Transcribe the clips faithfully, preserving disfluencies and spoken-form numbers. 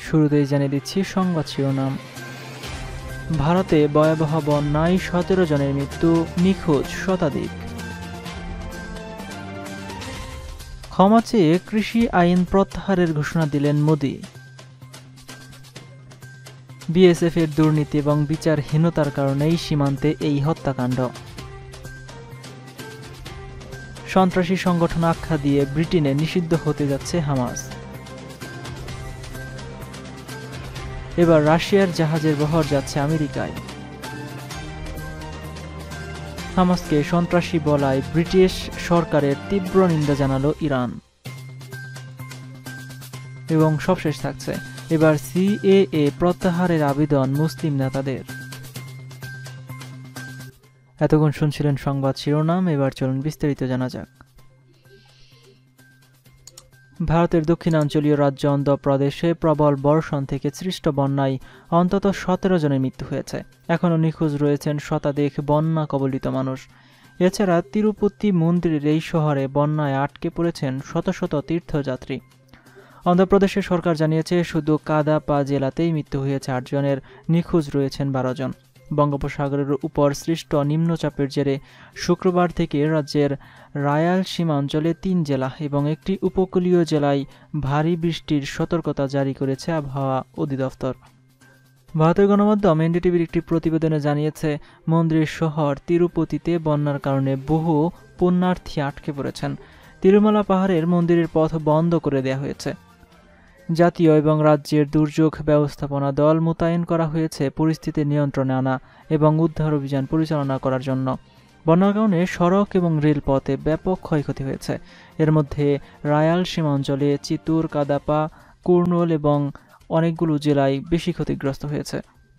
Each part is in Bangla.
শুরুতেই জানিয়ে দিচ্ছি সংবাদ শিরোনাম। ভারতে ভয়াবহ বন্যায় সতেরো জনের মৃত্যু, নিখোঁজ শতাধিক। ক্ষমা চেয়ে কৃষি আইন প্রত্যাহারের ঘোষণা দিলেন মোদি। বিএসএফ এর দুর্নীতি এবং বিচারহীনতার কারণেই সীমান্তে এই হত্যাকাণ্ড। সন্ত্রাসী সংগঠন আখ্যা দিয়ে ব্রিটেনে নিষিদ্ধ হতে যাচ্ছে হামাস। এবার রাশিয়ার জাহাজের বহর যাচ্ছে আমেরিকায়। হামাসকে সন্ত্রাসী বলায় ব্রিটিশ সরকারের তীব্র নিন্দা জানালো ইরান। এবং সবশেষ থাকছে, এবার সিএএ প্রত্যাহারের আবেদন মুসলিম নেতাদের। এতক্ষণ শুনছিলেন সংবাদ শিরোনাম, এবার চলুন বিস্তারিত জানা যাক। ভারতের দক্ষিণাঞ্চলীয় রাজ্য অন্ধ্রপ্রদেশে প্রবল বর্ষণ থেকে সৃষ্ট বন্যায় অন্তত সতেরো জনের মৃত্যু হয়েছে। এখনও নিখোঁজ রয়েছেন শতাধিক বন্যা কবলিত মানুষ। এছাড়া তিরুপতি মন্দিরের এই শহরে বন্যায় আটকে পড়েছেন শত শত তীর্থযাত্রী। অন্ধ্রপ্রদেশের সরকার জানিয়েছে, শুধু কাদাপা জেলাতেই মৃত্যু হয়েছে আট জনের, নিখোঁজ রয়েছেন বারো জন। বঙ্গোপসাগরের উপর সৃষ্ট নিম্নচাপের জেরে শুক্রবার থেকে রাজ্যের রায়ালসীমা অঞ্চলে তিন জেলা এবং একটি উপকূলীয় জেলায় ভারী বৃষ্টির সতর্কতা জারি করেছে আবহাওয়া অধিদপ্তর। ভারতের গণমাধ্যম এনডিটিভির একটি প্রতিবেদনে জানিয়েছে, মন্দিরের শহর তিরুপতিতে বন্যার কারণে বহু পুণ্যার্থী আটকে পড়েছেন। তিরুমালা পাহাড়ের মন্দিরের পথ বন্ধ করে দেওয়া হয়েছে। জাতীয় এবং রাজ্যের দুর্যোগ ব্যবস্থাপনা দল মোতায়েন করা হয়েছে পরিস্থিতি নিয়ন্ত্রণে আনা এবং উদ্ধার অভিযান পরিচালনা করার জন্য। বন্যার কারণে সড়ক এবং রেলপথে ব্যাপক ক্ষয়ক্ষতি হয়েছে। এর মধ্যে রায়ালসীমা অঞ্চলে চিত্তুর, কাদাপা, কুর্নুল এবং অনেকগুলো জেলায় বেশি ক্ষতিগ্রস্ত হয়েছে।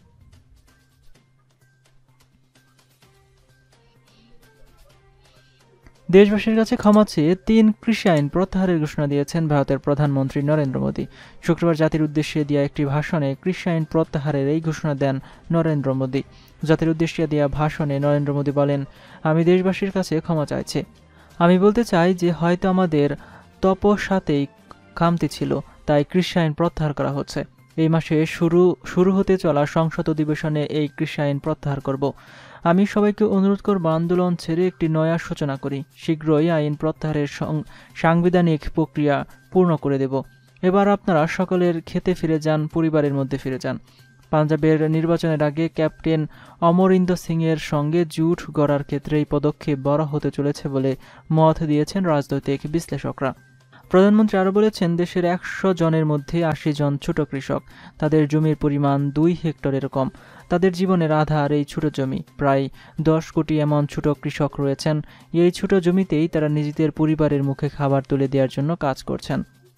দেশবাসীর কাছে ক্ষমা চেয়ে তিন কৃষি আইন প্রত্যাহারের ঘোষণা দিয়েছেন ভারতের প্রধানমন্ত্রী নরেন্দ্র মোদী। শুক্রবার জাতির উদ্দেশ্যে দেওয়া একটি ভাষণে কৃষি আইন প্রত্যাহারের এই ঘোষণা দেন নরেন্দ্র মোদী। জাতির উদ্দেশ্যে দেওয়া ভাষণে নরেন্দ্র মোদী বলেন, আমি দেশবাসীর কাছে ক্ষমা চাইছি। আমি বলতে চাই যে হয়তো আমাদের তপস্যাতেই খামতি ছিল, তাই কৃষি আইন প্রত্যাহার করা হচ্ছে। এই মাসে শুরু শুরু হতে চলা সংসদ অধিবেশনে এই কৃষি আইন প্রত্যাহার করব। আমি সবাইকে অনুরোধ করব, আন্দোলন ছেড়ে একটি নয়া সূচনা করি। শীঘ্রই আইন প্রত্যাহারের সাংবিধানিক প্রক্রিয়া পূর্ণ করে দেব। এবার আপনারা সকলের খেতে ফিরে যান, পরিবারের মধ্যে ফিরে যান। পাঞ্জাবের নির্বাচনের আগে ক্যাপ্টেন অমরিন্দর সিং এর সঙ্গে জোট গড়ার ক্ষেত্রে এই পদক্ষেপ বড় হতে চলেছে বলে মত দিয়েছেন রাজনৈতিক বিশ্লেষকরা। প্রধানমন্ত্রী আরও বলেছেন, দেশের একশো জনের মধ্যে আশি জন ছোট কৃষক। তাদের জমির পরিমাণ দুই হেক্টরের কম। তাদের জীবনের আধার এই ছোট জমি। প্রায় দশ কোটি এমন ছোট কৃষক রয়েছেন। এই ছোট জমিতেই তারা নিজেদের পরিবারের মুখে খাবার তুলে দেওয়ার জন্য কাজ করছেন।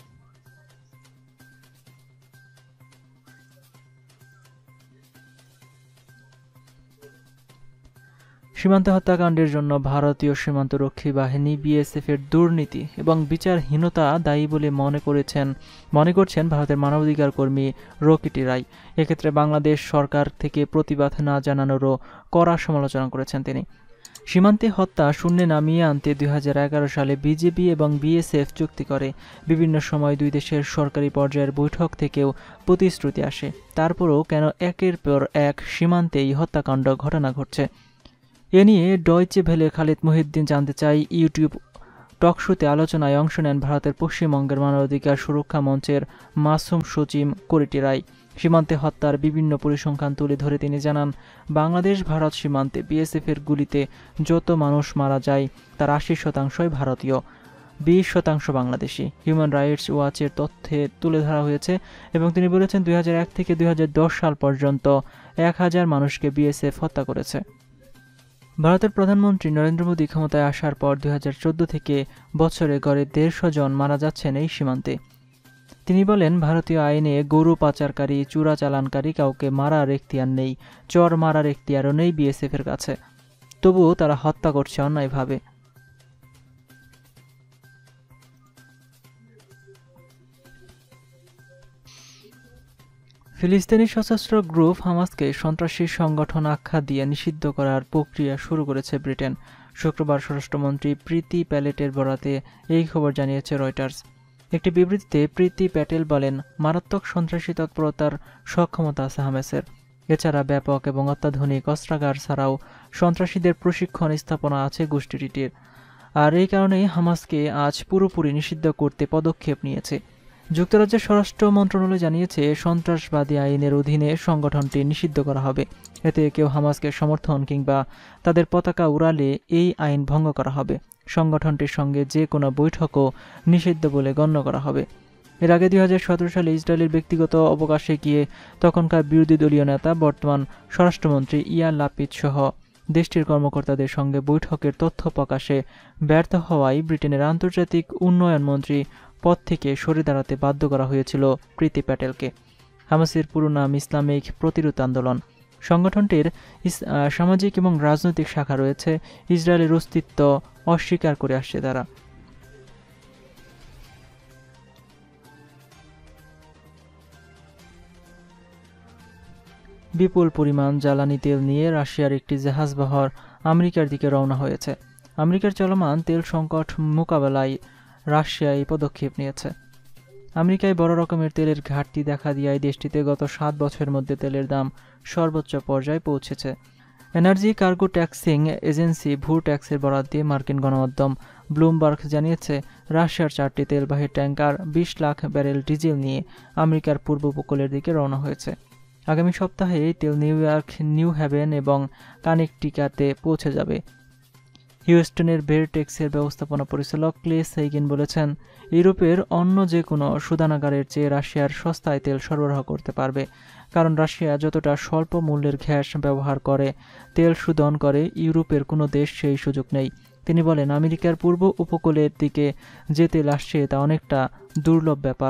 সীমান্ত হত্যাকাণ্ডের জন্য ভারতীয় সীমান্তরক্ষী বাহিনী বিএসএফ এর দুর্নীতি এবং বিচারহীনতা দায়ী বলে মনে করেছেন মনে করছেন ভারতের মানবাধিকার কর্মী রকিটি রায়। এক্ষেত্রে বাংলাদেশ সরকার থেকে প্রতিবাদ না জানানোরও কড়া সমালোচনা করেছেন তিনি। সীমান্তে হত্যা শূন্যে নামিয়ে আনতে দুই হাজার এগারো সালে বিজেপি এবং বিএসএফ চুক্তি করে। বিভিন্ন সময় দুই দেশের সরকারি পর্যায়ের বৈঠক থেকেও প্রতিশ্রুতি আসে। তারপরও কেন একের পর এক সীমান্তে এই হত্যাকাণ্ড ঘটনা ঘটছে? এ নিয়ে ডয়চে ভেলে খালিদ মহিউদ্দিন জানতে চাই। ইউটিউব টকশোতে আলোচনায় অংশ নেন ভারতের পশ্চিমবঙ্গের মানবাধিকার সুরক্ষা মঞ্চের মাসুম সচিব করিটি রায়। সীমান্তে হত্যার বিভিন্ন পরিসংখ্যান তুলে ধরে তিনি জানান, বাংলাদেশ ভারত সীমান্তে বিএসএফ এর গুলিতে যত মানুষ মারা যায় তার আশি শতাংশই ভারতীয়, বিশ শতাংশ বাংলাদেশি। হিউম্যান রাইটস ওয়াচের তথ্যে তুলে ধরা হয়েছে এবং তিনি বলেছেন, দুই হাজার এক থেকে দুই হাজার দশ সাল পর্যন্ত এক হাজার মানুষকে বিএসএফ হত্যা করেছে। ভারতের প্রধানমন্ত্রী নরেন্দ্র মোদী ক্ষমতায় আসার পর দুই হাজার চোদ্দ থেকে বছরে গড়ে দেড়শো জন মারা যাচ্ছেন এই সীমান্তে। তিনি বলেন, ভারতীয় আইনে গরু পাচারকারী, চোরা চালানকারী কাউকে মারার এখতিয়ার নেই, চর মারার এখতিয়ারও নেই বিএসএফ এর কাছে। তবুও তারা হত্যা করছে অন্যায়ভাবে। ফিলিস্তিনি সশস্ত্র গ্রুপ হামাসকে সন্ত্রাসী সংগঠন আখ্যা দিয়ে নিষিদ্ধ করার প্রক্রিয়া শুরু করেছে ব্রিটেন। শুক্রবার স্বরাষ্ট্রমন্ত্রী প্রীতি প্যালেটের বরাতে এই খবর জানিয়েছে রয়টার্স। একটি বিবৃতিতে প্রীতি প্যাটেল বলেন, মারাত্মক সন্ত্রাসী তৎপরতার সক্ষমতা আছে হামাসের। এছাড়া ব্যাপক এবং অত্যাধুনিক অস্ত্রাগার ছাড়াও সন্ত্রাসীদের প্রশিক্ষণ স্থাপনা আছে গোষ্ঠীটির। আর এই কারণেই হামাসকে আজ পুরোপুরি নিষিদ্ধ করতে পদক্ষেপ নিয়েছে। যুক্তরাজ্যের স্বরাষ্ট্র মন্ত্রণালয় জানিয়েছে, সন্ত্রাসবাদী আইনের অধীনে সংগঠনটি নিষিদ্ধ করা হবে। এতে কেউ হামাসকে সমর্থন কিংবা তাদের পতাকা উড়ালে এই আইন ভঙ্গ করা হবে। সংগঠনটির সঙ্গে যে কোনো বৈঠকও নিষিদ্ধ বলে গণ্য করা হবে। এর আগে দুই হাজার সতেরো সালে ইসরায়েলের ব্যক্তিগত অবকাশে গিয়ে তখনকার বিরোধী দলীয় নেতা বর্তমান স্বরাষ্ট্রমন্ত্রী ইয়ার লাপিদ সহ দেশটির কর্মকর্তাদের সঙ্গে বৈঠকের তথ্য প্রকাশে ব্যর্থ হওয়ায় ব্রিটেনের আন্তর্জাতিক উন্নয়ন মন্ত্রী পদ থেকে সরে দাঁড়াতে বাধ্য করা হয়েছিল প্রীতি প্যাটেলকে। হামাসের পুরো নাম ইসলামিক প্রতিরোধ আন্দোলন। সংগঠনটির সামাজিক এবং রাজনৈতিক শাখা রয়েছে। ইসরায়েলের অস্তিত্ব অস্বীকার করে আসছে তারা। বিপুল পরিমাণ জ্বালানি তেল নিয়ে রাশিয়ার একটি জাহাজবহর আমেরিকার দিকে রওনা হয়েছে। আমেরিকার চলমান তেল সংকট মোকাবেলায় রাশিয়া এই পদক্ষেপ নিয়েছে। আমেরিকায় বড় রকমের তেলের ঘাটতি দেখা দিয়ায় দেশটিতে গত সাত বছরের মধ্যে তেলের দাম সর্বোচ্চ পর্যায়ে পৌঁছেছে। এনার্জি কার্গো ট্যাক্সিং এজেন্সি ভু ট্যাক্সের বরাত দিয়ে মার্কিন গণমাধ্যম ব্লুমবার্গ জানিয়েছে, রাশিয়ার চারটি তেলবাহী ট্যাঙ্কার বিশ লাখ ব্যারেল ডিজেল নিয়ে আমেরিকার পূর্ব উপকূলের দিকে রওনা হয়েছে। আগামী সপ্তাহে এই তেল নিউ ইয়র্ক, নিউ হ্যাভেন এবং কানেকটিকাতে পৌঁছে যাবে। হিউস্টনের বেরটেক্সের ব্যবস্থাপনা পরিচালক ক্লে সেইগিন বলেছেন, ইউরোপের অন্য যে কোনো শোধনাগারের চেয়ে রাশিয়ার সস্তায় তেল সরবরাহ করতে পারবে, কারণ রাশিয়া যতটা স্বল্প মূল্যের গ্যাস ব্যবহার করে তেল শোধন করে, ইউরোপের কোনো দেশ সেই সুযোগ নেই। তিনি বলেন, আমেরিকার পূর্ব উপকূলের দিকে যে তেল আসছে তা অনেকটা দুর্লভ ব্যাপার।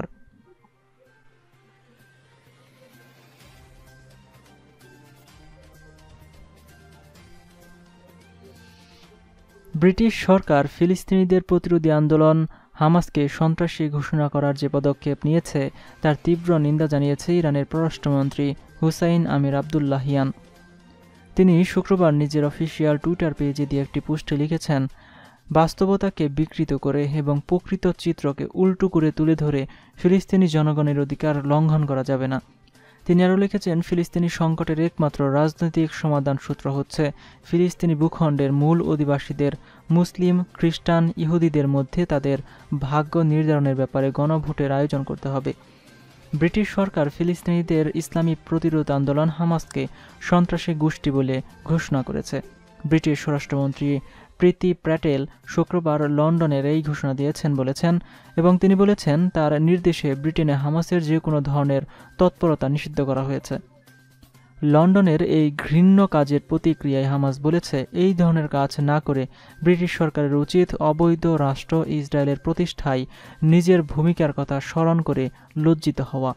ব্রিটিশ সরকার ফিলিস্তিনিদের প্রতিরোধী আন্দোলন হামাসকে সন্ত্রাসী ঘোষণা করার যে পদক্ষেপ নিয়েছে তার তীব্র নিন্দা জানিয়েছে ইরানের পররাষ্ট্রমন্ত্রী হুসাইন আমির আবদুল্লাহিয়ান। তিনি শুক্রবার নিজের অফিসিয়াল টুইটার পেজে দিয়ে একটি পোস্টে লিখেছেন, বাস্তবতাকে বিকৃত করে এবং প্রকৃত চিত্রকে উল্টো করে তুলে ধরে ফিলিস্তিনি জনগণের অধিকার লঙ্ঘন করা যাবে না। তিনি আরও লিখেছেন, ফিলিস্তিনি সংকটের একমাত্র রাজনৈতিক সমাধান সূত্র হচ্ছে ফিলিস্তিনি ভূখণ্ডের মূল অধিবাসীদের মুসলিম, খ্রিস্টান, ইহুদিদের মধ্যে তাদের ভাগ্য নির্ধারণের ব্যাপারে গণভোটের আয়োজন করতে হবে। ব্রিটিশ সরকার ফিলিস্তিনিদের ইসলামী প্রতিরোধ আন্দোলন হামাসকে সন্ত্রাসী গোষ্ঠী বলে ঘোষণা করেছে। ব্রিটিশ স্বরাষ্ট্রমন্ত্রী প্রীতি প্যাটেল শুক্রবার লন্ডনের এই ঘোষণা দিয়েছেন বলেছেন এবং তিনি বলেছেন, তার নির্দেশে ব্রিটেনে হামাসের যে কোনো ধরনের তৎপরতা নিষিদ্ধ করা হয়েছে। লন্ডনের এই ঘৃণ্য কাজের প্রতিক্রিয়ায় হামাস বলেছে, এই ধরনের কাজ না করে ব্রিটিশ সরকারের উচিত অবৈধ রাষ্ট্র ইসরায়েলের প্রতিষ্ঠায় নিজের ভূমিকার কথা স্মরণ করে লজ্জিত হওয়া।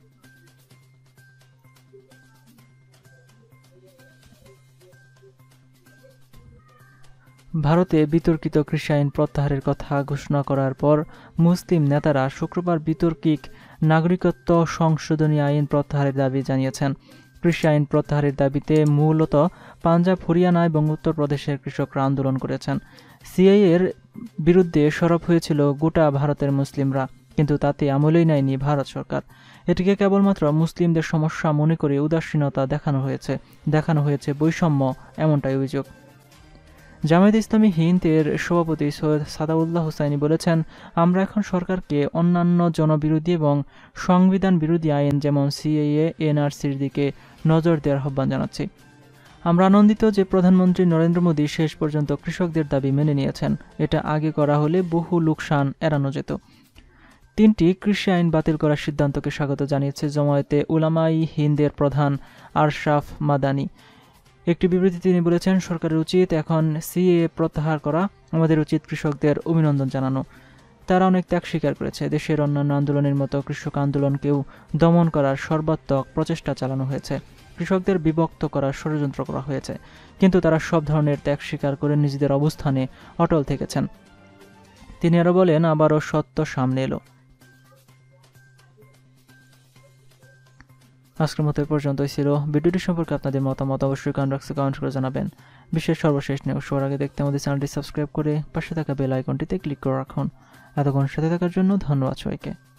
ভারতে বিতর্কিত কৃষি আইন প্রত্যাহারের কথা ঘোষণা করার পর মুসলিম নেতারা শুক্রবার বিতর্কিত নাগরিকত্ব সংশোধনী আইন প্রত্যাহারের দাবি জানিয়েছেন। কৃষি আইন প্রত্যাহারের দাবিতে মূলত পাঞ্জাব, হরিয়ানা এবং উত্তরপ্রদেশের কৃষকরা আন্দোলন করেছেন। সিএএ এর বিরুদ্ধে সরব হয়েছিল গোটা ভারতের মুসলিমরা, কিন্তু তাতে আমলেই নেয়নি ভারত সরকার। এটিকে কেবলমাত্র মুসলিমদের সমস্যা মনে করে উদাসীনতা দেখানো হয়েছে দেখানো হয়েছে বৈষম্য, এমনটাই অভিযোগ। জামায়াত ইসলামী হিন্দ এর সভাপতি সৈয়দ সাদাউল্লাহ হুসাইনি বলেছেন, আমরা এখন সরকারকে অন্যান্য জনবিরোধী এবং সংবিধান বিরোধী আইন যেমন সিএএ, এনআরসির দিকে নজর দেওয়ার আহ্বান জানাচ্ছি। আমরা আনন্দিত যে প্রধানমন্ত্রী নরেন্দ্র মোদী শেষ পর্যন্ত কৃষকদের দাবি মেনে নিয়েছেন। এটা আগে করা হলে বহু লোকসান এড়ানো যেত। তিনটি কৃষি আইন বাতিল করার সিদ্ধান্তকে স্বাগত জানিয়েছে জমায়েতে উলামাই হিন্দের প্রধান আরশাফ মাদানি। একটি বিবৃতিতে তিনি বলেছেন, সরকারের উচিত এখন সিএএ প্রত্যাহার করা, আমাদের উচিত কৃষকদের অভিনন্দন জানানো। তারা অনেক ত্যাগ স্বীকার করেছে। দেশের অন্যান্য আন্দোলনের মতো কৃষক আন্দোলনকেও দমন করার সর্বাত্মক প্রচেষ্টা চালানো হয়েছে। কৃষকদের বিভক্ত করার ষড়যন্ত্র করা হয়েছে, কিন্তু তারা সব ধরনের ত্যাগ স্বীকার করে নিজেদের অবস্থানে অটল থেকেছেন। তিনি আরও বলেন, আবারও সত্য সামনে এলো। আজকের মতো এ পর্যন্তই ছিল। ভিডিওটি সম্পর্কে আপনাদের মতামত অবশ্যই কমেন্ট বক্সে কমেন্ট করে জানাবেন। বিশ্বের সর্বশেষ নিউজ সবার আগে দেখতে আমাদের চ্যানেলটি সাবস্ক্রাইব করে পাশে থাকা বেল আইকনটিতে ক্লিক করে রাখুন। এতক্ষণ সাথে থাকার জন্য ধন্যবাদ সবাইকে।